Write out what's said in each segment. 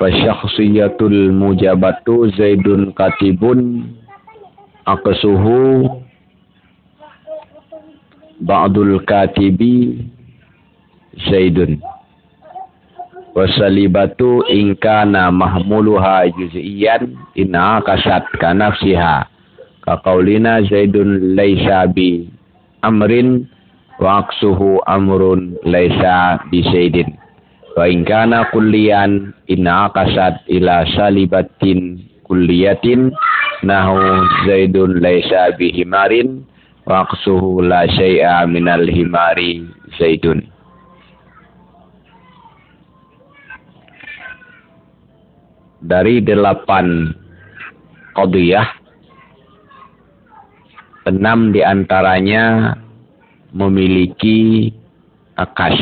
Fasyakhsiyatul mujabatu Zaidun katibun aqsuhu ba'dul katibi Zaidun. Wasalibatu ingkana mahmuluha juz'iyan inna kasat kanafsiha kaqaulina Zaidun laisa bi amrin wa aqsuhu amrun laisa bi Zaidin. Wa ingkana kulliyan inna kasat ila salibatin kulliyatin nahu Zaidun laisa bi himarin wa aqsuhu la syai'a minal himari Zaidun. Dari 8 qadiyah, 6 diantaranya memiliki akas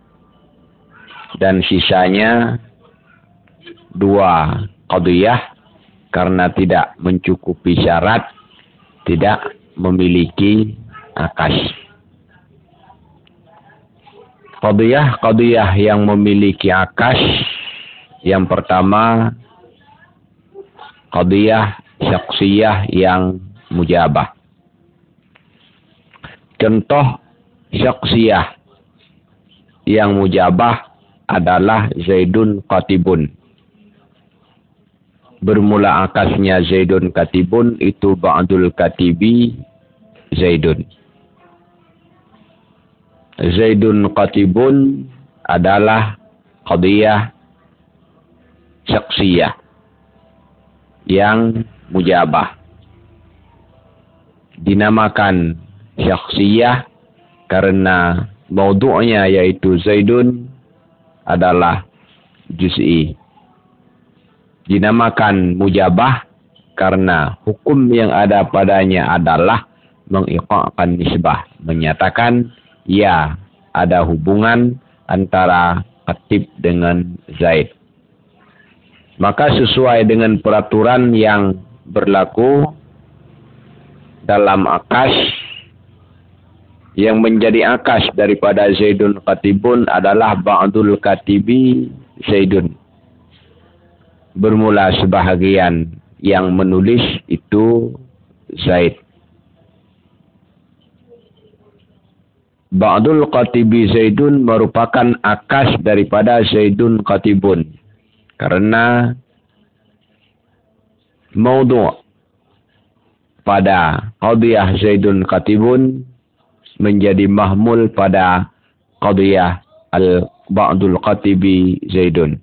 dan sisanya 2 qadiyah karena tidak mencukupi syarat tidak memiliki akas. Qadiyah yang memiliki akas, yang pertama qadiyah syakhsiyah yang mujabah. Contoh syakhsiyah yang mujabah adalah Zaidun katibun. Bermula akasnya Zaidun katibun itu ba'dul katibi Zaidun. Zaidun katibun adalah qadiyah syakhsiyah yang mujabah. Dinamakan syakhsiyah karena maudhu'nya yaitu Zaidun adalah juz'i. Dinamakan mujabah karena hukum yang ada padanya adalah mengiqa'kan nisbah, menyatakan ya ada hubungan antara katib dengan Zaid. Maka sesuai dengan peraturan yang berlaku dalam akas, yang menjadi akas daripada Zaidun katibun adalah ba'dul katibi Zaidun. Bermula sebahagian yang menulis itu Zaid. Ba'dul katibi Zaidun merupakan akas daripada Zaidun katibun. Karena maudhu' pada qadiyah Zaidun katibun menjadi mahmul pada qadiyah al-ba'dul katibi Zaidun.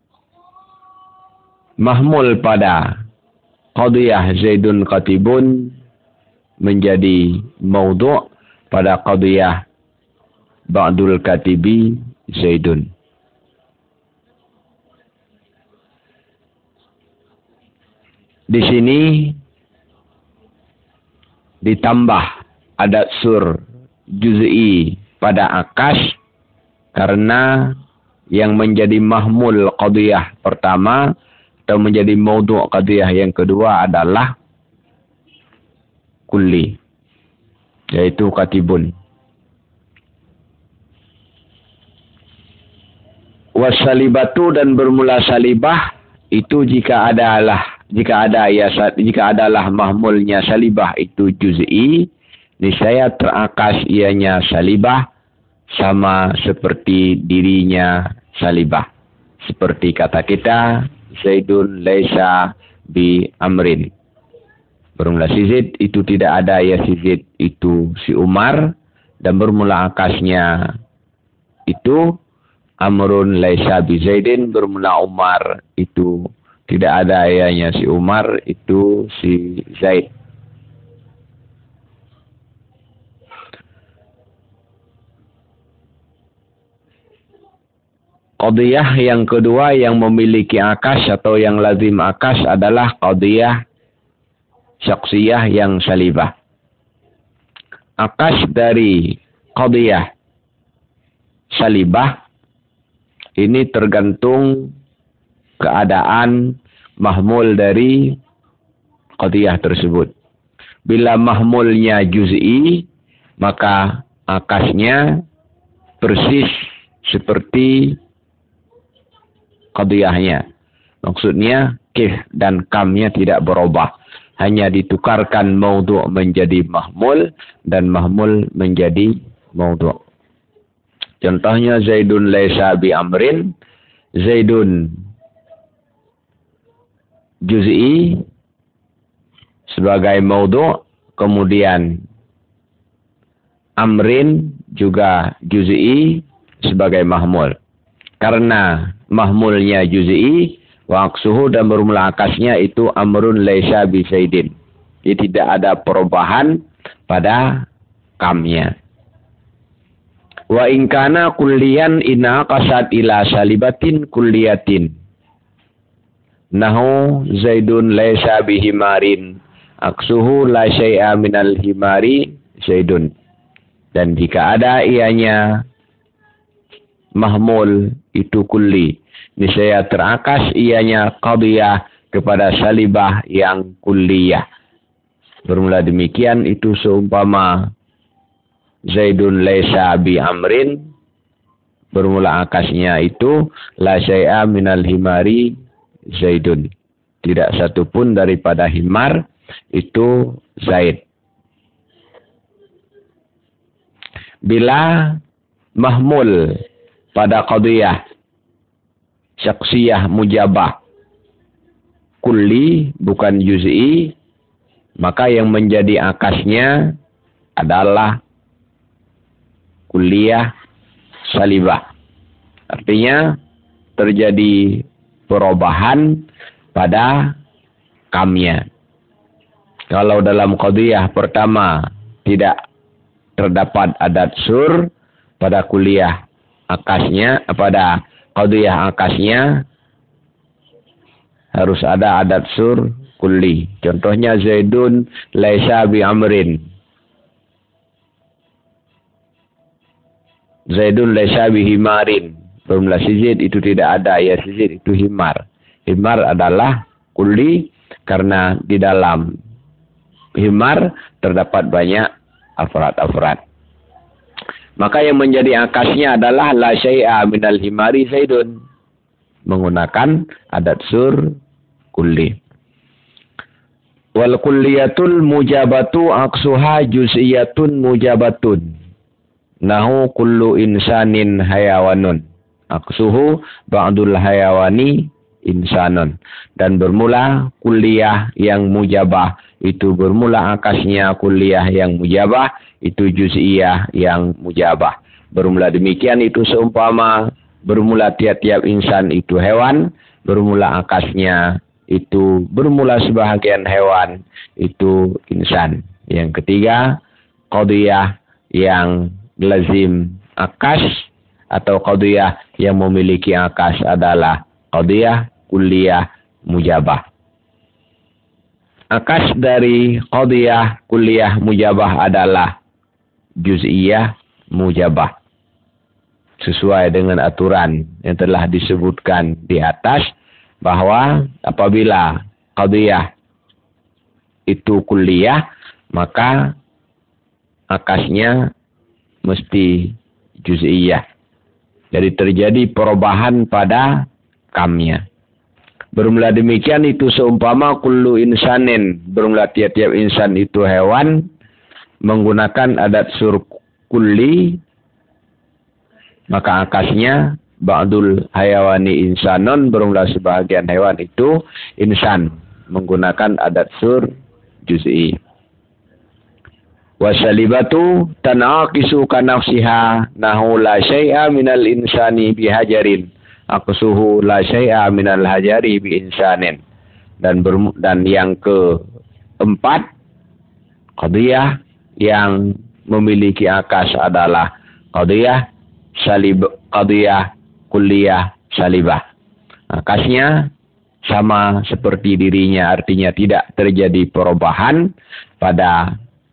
Mahmul pada qadiyah Zaidun katibun menjadi maudhu' pada qadiyah ba'dul katibi Zaidun. Di sini ditambah adat sur juz'i pada akas karena yang menjadi mahmul qadiyah pertama atau menjadi maudhu' qadiyah yang kedua adalah kulli, yaitu katibun. Wasalibatu dan bermula salibah itu jika adalah mahmulnya salibah itu juz'i, niscaya terakas ianya salibah sama seperti dirinya salibah. Seperti kata kita Zaidun laisa bi amrin. Bermula si Zaid itu tidak ada ya si Zaid itu si Umar, dan bermula akasnya itu amrun laisa bi Zaidin, bermula Umar itu tidak ada ayahnya si Umar, itu si Zaid. Qadiyah yang kedua yang memiliki akas atau yang lazim akas adalah qadiyah syakhsiyah yang salibah. Akas dari qadiyah salibah ini tergantung keadaan mahmul dari qadiyah tersebut. Bila mahmulnya juz'i, maka akasnya persis seperti qadiyahnya. Maksudnya kif dan kamnya tidak berubah. Hanya ditukarkan maudhu' menjadi mahmul dan mahmul menjadi maudhu'. Contohnya Zaidun laisa bi amrin. Zaidun juz'i sebagai maudhu', kemudian amrin juga juz'i sebagai mahmul. Karena mahmulnya juz'i, waqsuhu dan bermula akasnya itu amrun laisa bi Zaidin. Jadi tidak ada perubahan pada kamnya. Wa in kana kulliyan ina qasad ila salibatin kulliyatin. Nahu Zaidun laisa bihimarin. Aksuhu la syai'a minal himari Zaidun. Dan jika ada ianya mahmul itu kulli, niscaya terakas ianya qadiyah kepada salibah yang kulliyah. Bermula demikian itu seumpama Zaidun laisa bi amrin, bermula akasnya itu la syai'a minal himari Zaidun. Tidak satu pun daripada himar itu Zaid. Bila mahmul pada qadiyah syaksiyah mujabah kulli bukan juz'i, maka yang menjadi akasnya adalah kulliyah salibah. Artinya terjadi perubahan pada kamnya. Kalau dalam qadiyah pertama tidak terdapat adat sur, pada kulliyah akasnya, pada qadiyah akasnya harus ada adat sur kulli. Contohnya Zaidun laisa bi amrin. Zaidun laisa bi himarin. Bermula Zaid itu tidak ada, ya Zaid itu himar. Himar adalah kulli karena di dalam himar terdapat banyak afrad-afrad. Maka yang menjadi akasnya adalah la syai'a minal himari Zaidun. Menggunakan adat sur kulli. Wal kulliyatul mujabatu aksuha juz'iyatun mujabatun. Nahu kullu insanin hayawanun. Aksuhu ba'dul hayawani insanun. Dan bermula kulliyah yang mujabah. Itu bermula akasnya kulliyah yang mujabah. Itu juz'iyah yang mujabah. Bermula demikian itu seumpama bermula tiap-tiap insan itu hewan. Bermula akasnya itu bermula sebahagian hewan itu insan. Yang ketiga, qadiyah yang lazim akas atau qadiyah yang memiliki akas adalah qadiyah kulliyah mujabah. Akas dari qadiyah kulliyah mujabah adalah juz'iyah mujabah. Sesuai dengan aturan yang telah disebutkan di atas, bahwa apabila qadiyah itu kulliyah, maka akasnya mesti juz'iyah. Jadi terjadi perubahan pada kamnya. Bermula demikian itu seumpama kullu insanin, bermula tiap-tiap insan itu hewan, menggunakan adat sur kulli, maka akasnya ba'dul hayawani insanun, bermula sebahagian hewan itu insan, menggunakan adat sur juz'i. Wasalibatu tanaqisu kanafsiha nahu la syai'a minal insani bihajarin aqsuhu la syai'a minal hajari bi insanin. Dan yang keempat, qadiyah yang memiliki akas adalah qadiyah kulliyah salibah. Akasnya sama seperti dirinya, artinya tidak terjadi perubahan pada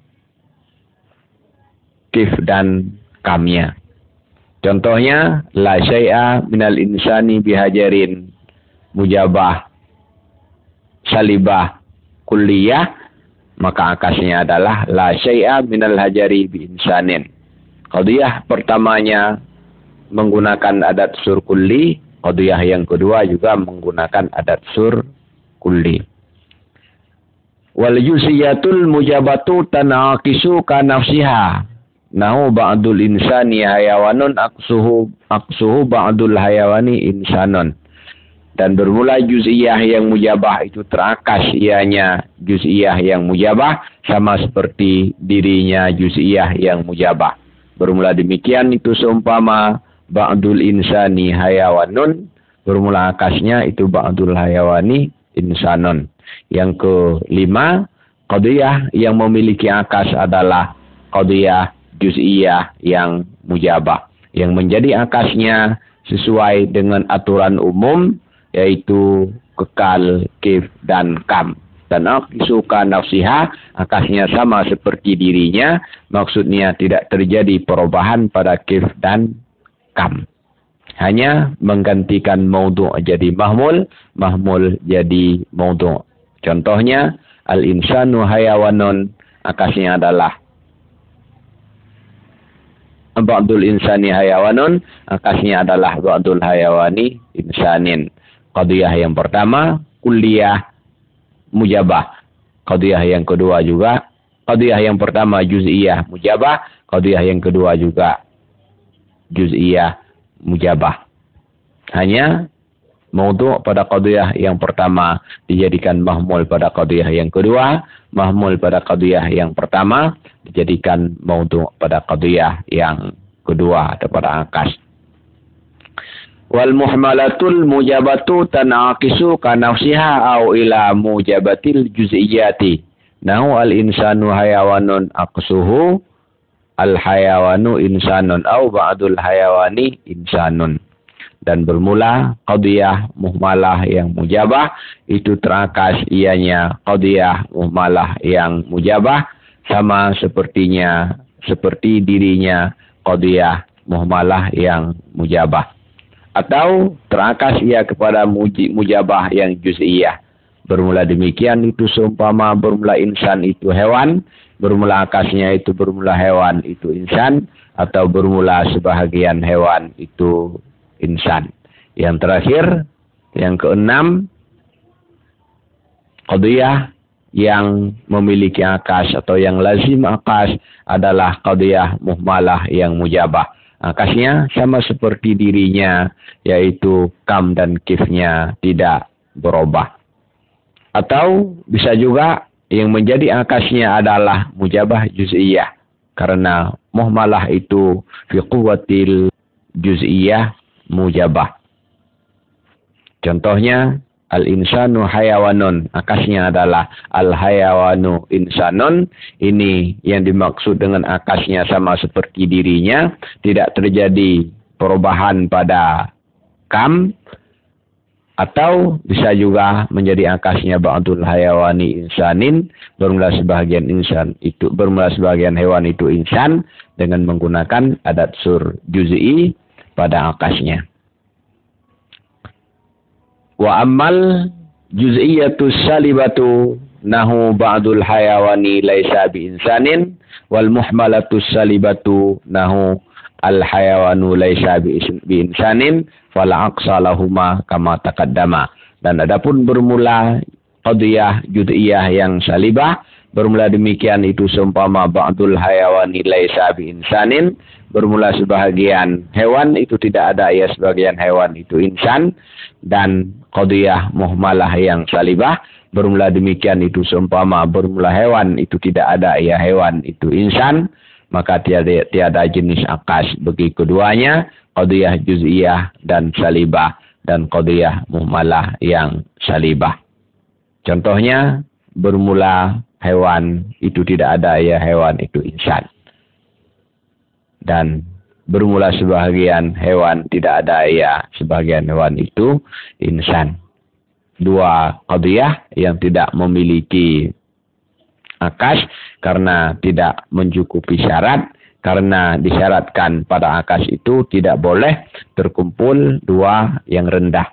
kif dan kamnya. Contohnya la syai'a minal insani bihajarin mujabah salibah kulliyah, maka akasnya adalah la syai'a minal hajari bi insanin. Qadiyah pertamanya menggunakan adat sur kulli, qadiyah yang kedua juga menggunakan adat sur kulli. Wal yusiyatul mujabatu tanaqisu ka nafsiha. Nahu ba'dul insani hayawanun aksuhu ba'dul hayawani insanun. Dan bermula juz'iyah yang mujabah itu terakas ianya juz'iyah yang mujabah sama seperti dirinya juz'iyah yang mujabah. Bermula demikian itu seumpama ba'dul insani hayawanun, bermula akasnya itu ba'dul hayawani insanun. Yang kelima, qadiyah yang memiliki akas adalah qadiyah juz'iyah yang mujabah. Yang menjadi akasnya sesuai dengan aturan umum, yaitu kekal, kif, dan kam. Dan suka nafsiha, akasnya sama seperti dirinya, maksudnya tidak terjadi perubahan pada kif dan kam. Hanya menggantikan maudhu' jadi mahmul, mahmul jadi maudhu'. Contohnya, al-insanu hayawanun, akasnya adalah ba'dul insani hayawanun, akasnya adalah ba'dul hayawani insanin. Qadiyah yang pertama, kulliyah mujabah. Qadiyah yang kedua juga, qadiyah yang pertama juz'iyah mujabah, qadiyah yang kedua juga juz'iyah mujabah. Hanya maudhu' pada qadiyah yang pertama dijadikan mahmul pada qadiyah yang kedua, mahmul pada qadiyah yang pertama dijadikan maudhu' pada qadiyah yang kedua atau pada akas. Wal muhmalatul mujabatu tanaqisu ka nafsiha au ila mujabatil juz'iyati. Nahu al insanu hayawanun aqsuhu al hayawanu insanun au ba'dul hayawani insanun. Dan bermula qadiyah muhmalah yang mujabah itu terakas ianya qadiyah muhmalah yang mujabah sama sepertinya seperti dirinya qadiyah muhmalah yang mujabah. Atau terakas ia kepada mujabah yang juz'iyah. Bermula demikian itu seumpama bermula insan itu hewan, bermula akasnya itu bermula hewan itu insan, atau bermula sebahagian hewan itu insan. Yang terakhir, yang keenam, qadiyah yang memiliki akas atau yang lazim akas adalah qadiyah muhmalah yang mujabah. Akasnya sama seperti dirinya, yaitu kam dan kifnya tidak berubah. Atau bisa juga yang menjadi akasnya adalah mujabah juz'iyah. Karena muhmalah itu fi quwwatil juz'iyah mujabah. Contohnya, al-insanu hayawanun, akasnya adalah al-hayawanu insanun. Ini yang dimaksud dengan akasnya sama seperti dirinya, tidak terjadi perubahan pada kam, atau bisa juga menjadi akasnya ba'dul hayawani insanin, bermula sebahagian insan itu, bermula sebahagian hewan itu insan dengan menggunakan adat sur juz'i pada akasnya. Wa ammal juz'iyatus salibatu nahu ba'dul hayawani laisa bi insanin wal muhmalatus salibatu nahu al hayawanu laisa bi insanin fala aqsa lahuma kama taqaddama. Dan adapun bermula qadiyah juz'iyah yang salibah, bermula demikian itu seumpama ba'dul hayawani laisa bi insanin, bermula sebahagian hewan itu tidak ada ya sebagian hewan itu insan, dan qadiyah muhmalah yang salibah, bermula demikian itu seumpama bermula hewan itu tidak ada ya hewan itu insan, maka tiada jenis akas bagi keduanya, qadiyah juz'iyah dan salibah dan qadiyah muhmalah yang salibah. Contohnya bermula hewan itu tidak ada ya hewan itu insan, dan bermula sebahagian hewan tidak ada ya sebagian hewan itu insan. Dua qadiyah yang tidak memiliki akas karena tidak mencukupi syarat, karena disyaratkan pada akas itu tidak boleh terkumpul dua yang rendah,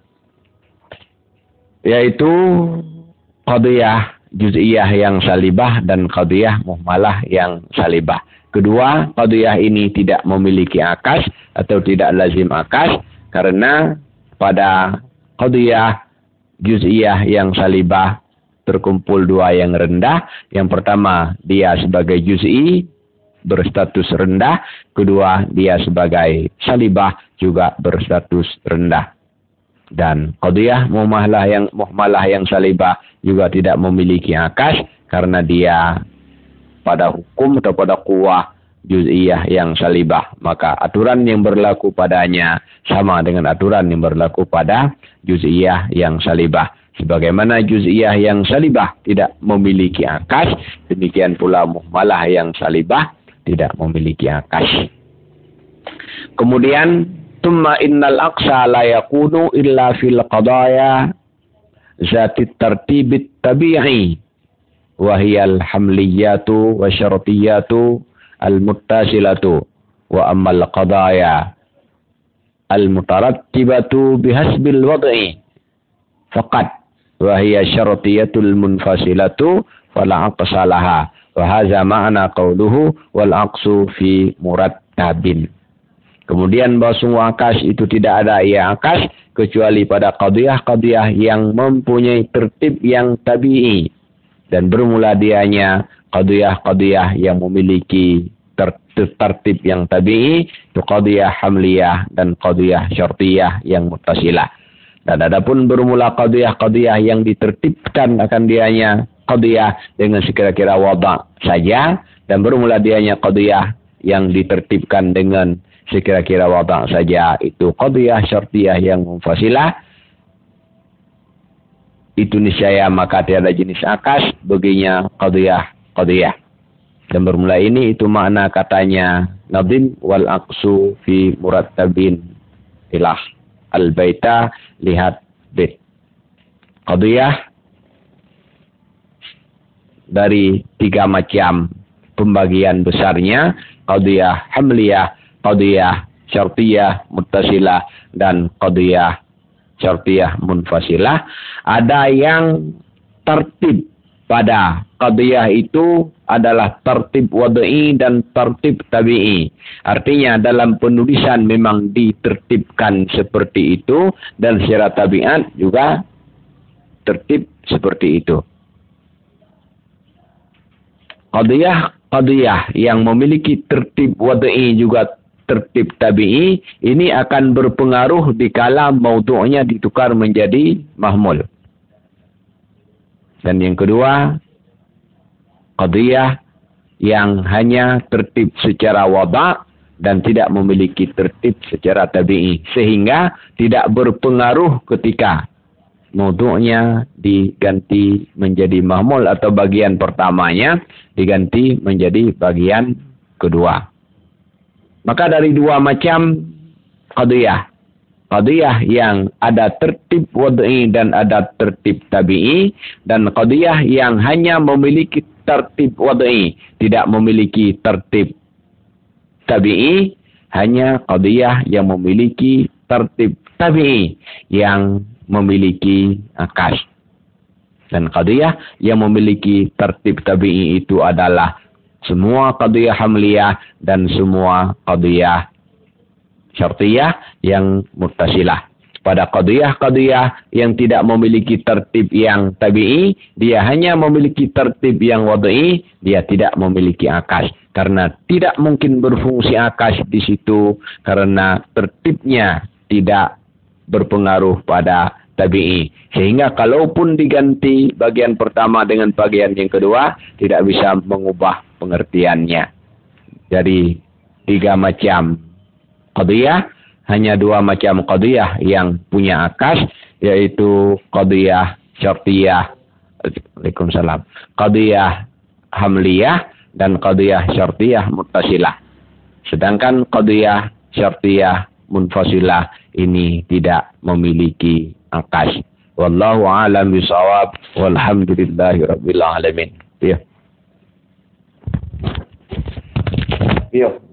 yaitu qadiyah juz'iyah yang salibah dan qadiyah muhmalah yang salibah. Kedua, qadiyah ini tidak memiliki akas atau tidak lazim akas karena pada qadiyah juz'iyah yang salibah terkumpul dua yang rendah. Yang pertama, dia sebagai juz'i berstatus rendah. Kedua, dia sebagai salibah juga berstatus rendah. Dan qadiyah muhmalah yang salibah juga tidak memiliki akas karena dia pada hukum atau pada kuwah juz'iyah yang salibah. Maka aturan yang berlaku padanya sama dengan aturan yang berlaku pada juz'iyah yang salibah. Sebagaimana juz'iyah yang salibah tidak memiliki akas, demikian pula muhmalah yang salibah tidak memiliki akas. Kemudian thumma innal aqsa la yakunu illa fil qadaya zati tartibit tabi'i wa hiya al hamliyatu wa syartiyatu al muttasilatu wa ammal qadaya al mutarattibatu bihasbil wad'i faqat wa hiya syartiyatul munfasilatu fala aqsa laha wa hadza ma'na qawluhu wal aqsu fi murattabin. Kemudian bahwa semua akas itu tidak ada ia akas kecuali pada qadiyah-qadiyah yang mempunyai tertib yang tabi'i. Dan bermula dianya qadiyah-qadiyah yang memiliki tertib yang tabi'i, itu qadiyah hamliyah dan qadiyah syartiyah yang muttasilah. Dan adapun bermula qadiyah-qadiyah yang ditertibkan akan dianya qadiyah dengan sekira-kira wada' saja, dan bermula dianya qadiyah yang ditertibkan dengan sekira-kira wada' saja, itu qadiyah syartiyah yang munfasilah. Itu niscaya maka tiada jenis akas baginya qadiyah. Dan bermula ini itu makna katanya nadim wal aqsu fi murattabin ilah al baita lihat bait. Qadiyah dari tiga macam pembagian besarnya: qadiyah hamliyah, qadiyah syartiyah muttasilah, dan qadiyah syartiyah munfasilah. Ada yang tertib pada qadiyah itu adalah tertib wad'i dan tertib tabi'i. Artinya dalam penulisan memang ditertibkan seperti itu, dan secara tabiat juga tertib seperti itu. Qadiyah yang memiliki tertib wad'i juga tertib tabi'i, ini akan berpengaruh dikala maudhu'nya ditukar menjadi mahmul. Dan yang kedua, qadiyah yang hanya tertib secara wada' dan tidak memiliki tertib secara tabi'i, sehingga tidak berpengaruh ketika maudhu'nya diganti menjadi mahmul atau bagian pertamanya diganti menjadi bagian kedua. Maka dari dua macam qadiyah yang ada tertib wad'i dan ada tertib tabi'i, dan qadiyah yang hanya memiliki tertib wad'i tidak memiliki tertib tabi'i, hanya qadiyah yang memiliki tertib tabi'i yang memiliki akas. Dan qadiyah yang memiliki tertib tabi'i itu adalah semua qadiyah hamliyah dan semua qadiyah syartiyah yang muttasilah. Pada qadiyah-qadiyah yang tidak memiliki tertib yang tabi'i, dia hanya memiliki tertib yang wad'i, dia tidak memiliki akas. Karena tidak mungkin berfungsi akas di situ, karena tertibnya tidak berpengaruh pada tabi'i. Sehingga kalaupun diganti bagian pertama dengan bagian yang kedua, tidak bisa mengubah pengertiannya. Dari tiga macam qadiyah, hanya dua macam qadiyah yang punya akas, yaitu qadiyah syartiyah, Waalaikumsalam, qadiyah hamliyah dan qadiyah syartiyah muttasilah. Sedangkan qadiyah syartiyah munfasilah ini tidak memiliki akas. Wallahu a'lam bishawab. Walhamdulillahirabbil alamin. Ya.